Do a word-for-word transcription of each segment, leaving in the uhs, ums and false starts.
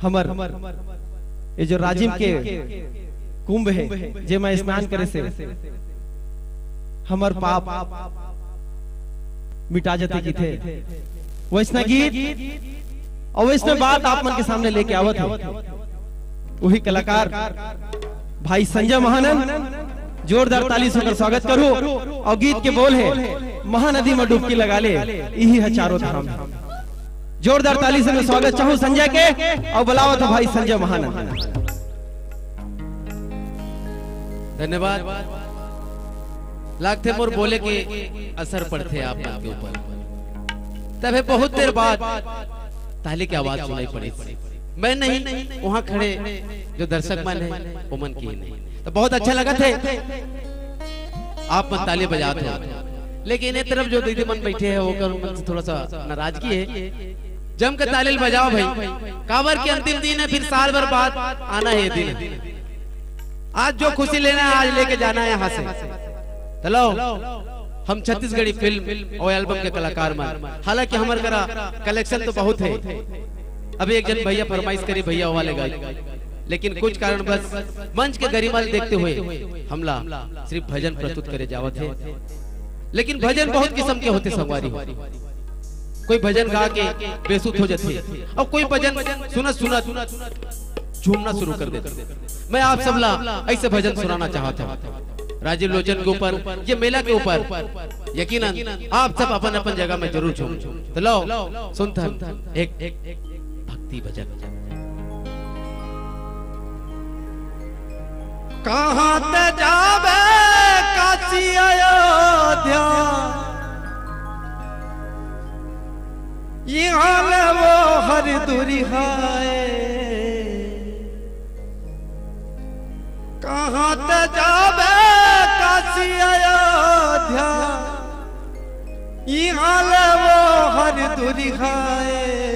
हमर ये जो राजिम के कुंभ है जे मैं स्नान करे से हमर पाप मिटा जाते की थे। वैष्णव गीत और वैष्णव बात आप मन के सामने लेके आवत है। वही कलाकार भाई संजय महानंद, जोरदार ताली से स्वागत करो। और गीत के बोल है महानदी में डुबकी लगा ले यही है चारों धाम। जोरदार ताली से स्वागत चाहूं संजय के और बुलाओ तो भाई संजय महानंद। धन्यवाद। लागते मोर बोले के असर पड़ते आप के ऊपर, तब बहुत देर बाद ताली की आवाज सुनाई पड़ी। मैं नहीं, वहां खड़े जो दर्शक मन है वो मन की नहीं, तो बहुत अच्छा लगा थे आप मन ताली बजाते हो। लेकिन एक तरफ जो दीदी मन बैठे हैं वो मन से थोड़ा सा नाराजगी है। जम के ताली बजाओ भाई, कांवर के अंतिम दिन है, फिर साल भर बाद आना है ये दिन। आज जो खुशी लेना है आज लेके जाना है यहाँ से। चलो हम छत्तीसगढ़ी फिल्म और एल्बम के कलाकार मान, हालांकि हमारे करा कलेक्शन तो बहुत है। अभी एक जन भैया फरमाइश करी भैया वाले गाय, लेकिन कुछ कारण बस मंच के गरिमा देखते हुए हमला सिर्फ भजन प्रस्तुत करे जावत है। लेकिन भजन बहुत किस्म के होते संगवारी। कोई भजन गा के बेसुध हो जाते और कोई भजन सुना सुना झूमना शुरू कर देते। मैं आप सबला ऐसे भजन सुनाना चाहता हूँ राजीव लोचन के ऊपर, ये मेला के ऊपर। यकीनन आप सब अपन अपन जगह में जरूर झूम। तो लो सुनता एक भक्ति भजन। कहाँ ते जावे काशी अयोध्या, यहाँ ले वो हर दुरिहाए। कहाँ ते जावे काशी अयोध्या, यहाँ ले वो हर दुरिहाए।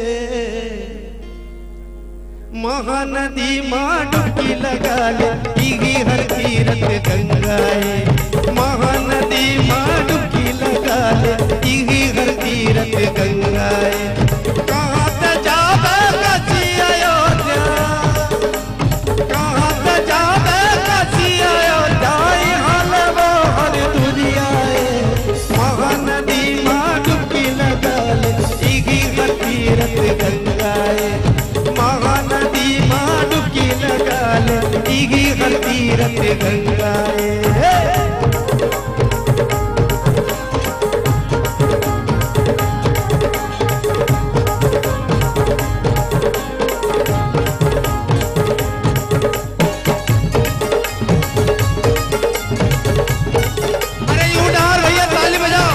महानदी माँ डुबकी लगा ले इही हर तीरथ गंगाए। महानदी माँ डुबकी लगा ले इही हर तीरथ गंगाए। कहाँ ते जावे काशी अयोध्या, कहाँ ते जावे काशी अयोध्या, यहाँ ले वो हर दुनियाए। महानदी माँ डुबकी लगा ले इही हर तीरथ गंगाए। महानदी माँ डुबकी लगा ले इही हर तीरथ गंगाए। अरे यूं डाल भैया ताली बजाओ।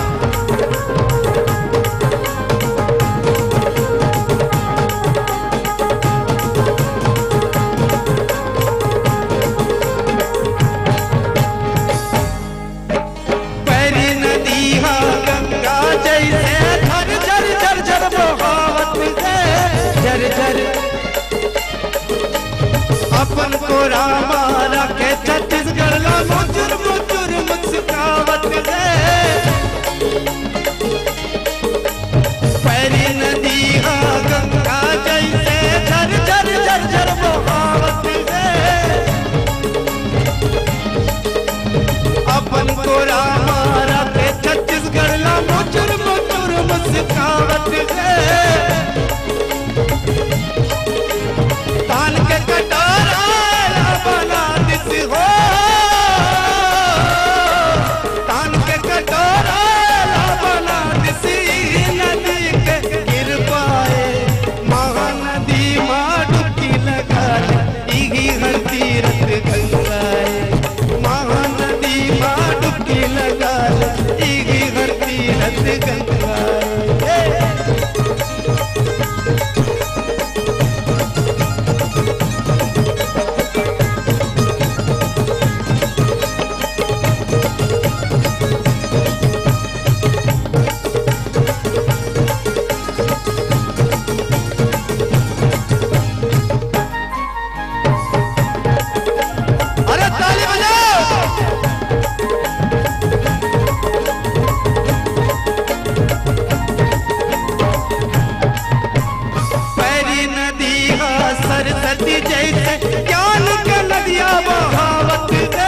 अपन को रामा रखे छत्तीसगढ़ ला मुचुर मुचुर मुस्कावत है। पैरी नदी हा गंगा जैसे झर झर झर झर बहावत है। अपन को रामा रखे छत्तीसगढ़ ला मुचुर मुचुर मुस्कावत है। तान के कटोरा बना दिस हो, तान के कटोरा सरस्वती जैसे ज्ञान के नदिया बहावत दे।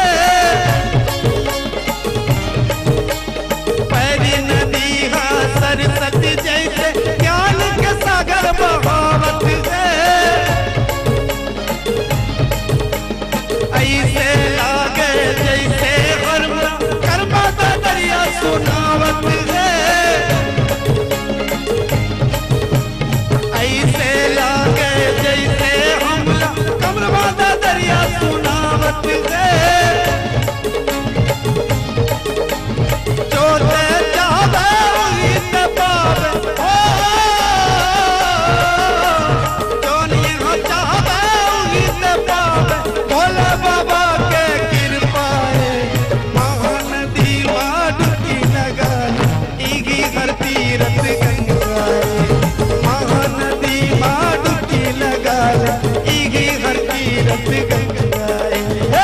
पैरी नदी हा सरस्वती जैसे ज्ञान के सागर बहावत दे। ऐसे लागे जैसे कर्मा का दरिया सुनावत है। ऐसे लागे जैसे हमला कमरवा का दरिया सुनावत है। जो ते चाहे वही ते पावे, जो नहीं हो चाहे वही ते पावे। भोले बाबा के कृपा है, महानदी माँ डुबकी लगा इगी हर तीरथ गंगा है। महानदी माँ डुबकी लगा इगी हर तीरथ गंगा है।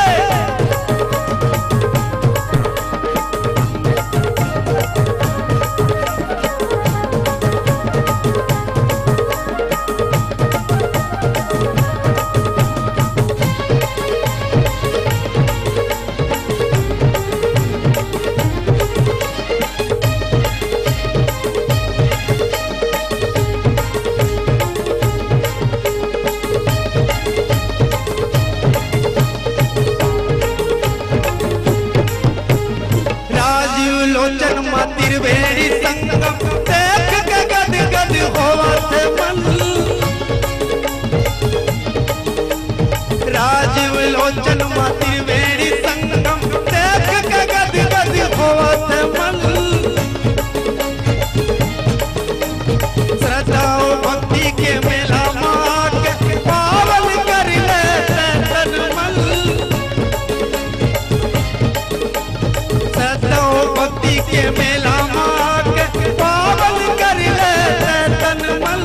त्रिवेणी संगम देख के गद गद होवत मन। राजीव लोचन मा त्रिवेणी संगम देख के गद गद होवत मन। श्रद्धा और भक्ति के मेला माँ के पावन कर ले तन मन। श्रद्धा और भक्ति के मेला पावन कर ले तन मन।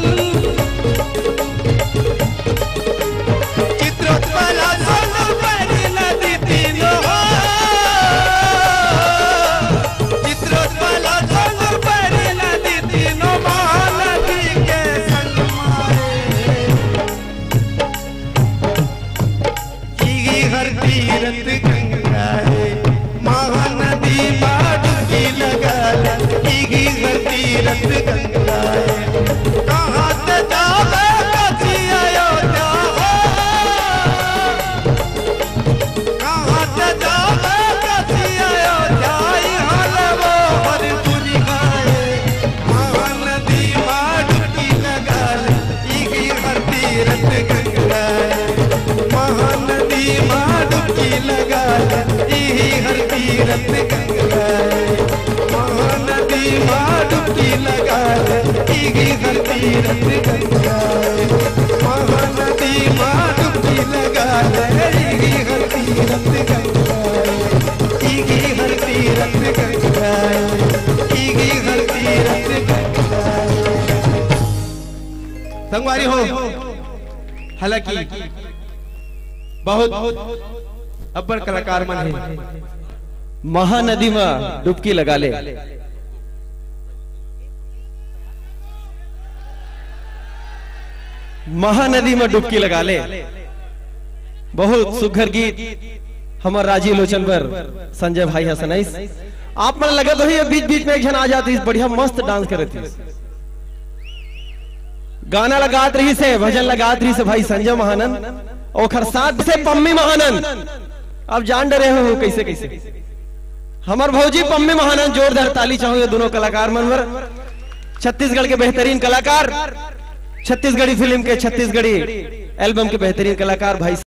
चित्रोत्पला सोनल पैरी नदी तीनों, चित्रोत्पला सोनल पैरी नदी तीनों महानदी के संग मारे। इगी हर तीरथ गंगा है, महानदी माँ डुबकी लगा इगी हर तीरथ गंगा है। कहाँ से जावे काशी अयोध्या हो, कहाँ से जावे काशी अयोध्या। यहाँ लवो हर पुरी गाए, महानदी माँ डुबकी लगा इगी हर तीरथ गंगा है। महानदी माँ डुबकी लगा इगी हर तीरथ गंगा है। महानदी माँ डुबकी लगा इगी हर तीरथ गंगा है। महानदी माँ डुबकी लगा इगी हर तीरथ गंगा है। इगी हर तीरथ गंगा है, इगी हर तीरथ गंगा है। संगवारी हो, हालांकि बहुत अब्बर कलाकार मन है। महानदी में डुबकी लगा ले, महानदी में डुबकी लगा ले। बहुत सुघर गीत हमारे राजीव लोचन पर संजय भाई हसनैस। आप मन लगे तो ही बीच बीच में एक जन आ जाती, बढ़िया मस्त डांस करे थी। गाना लगात रही से, भजन लगात रही से भाई संजय महानंद और खरसाद से पम्मी महानंद। अब जान डरे हो कैसे कैसे हमार भौजी पम्मी महानंद। जोरदार ताली चाहूँ ये दोनों कलाकार मनवर, छत्तीसगढ़ के बेहतरीन कलाकार, छत्तीसगढ़ी फिल्म के, छत्तीसगढ़ी एल्बम के बेहतरीन कलाकार भाई